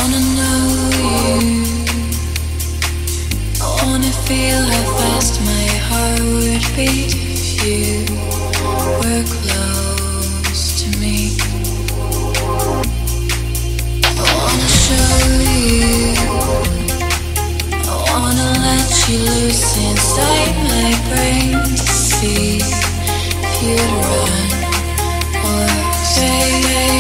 wanna know you. I wanna feel how fast my heart would beat if you were close to me. I wanna show you. I wanna let you loose inside my brain to see if you'd run or stay.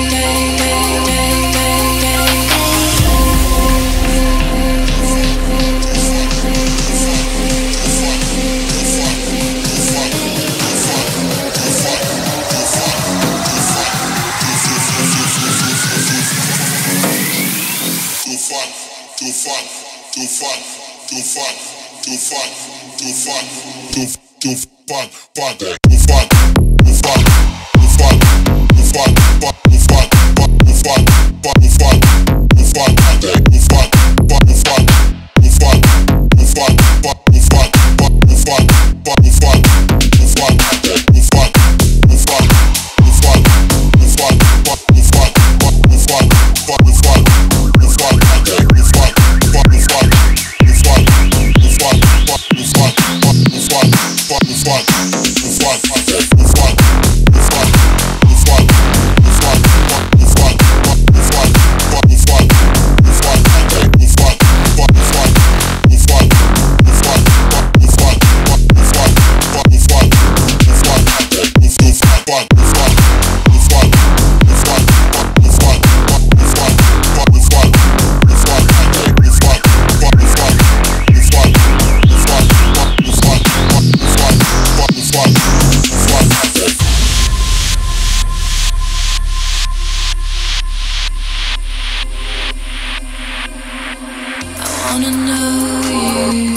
I wanna know you.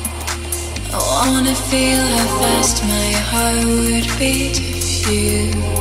I wanna feel how fast my heart would beat if you